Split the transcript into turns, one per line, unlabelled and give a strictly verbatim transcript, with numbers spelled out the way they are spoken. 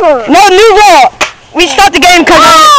No, new goal. We start the game because